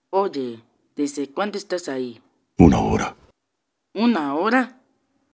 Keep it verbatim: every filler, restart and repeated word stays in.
Oye, ¿desde cuándo estás ahí? Una hora. ¿Una hora?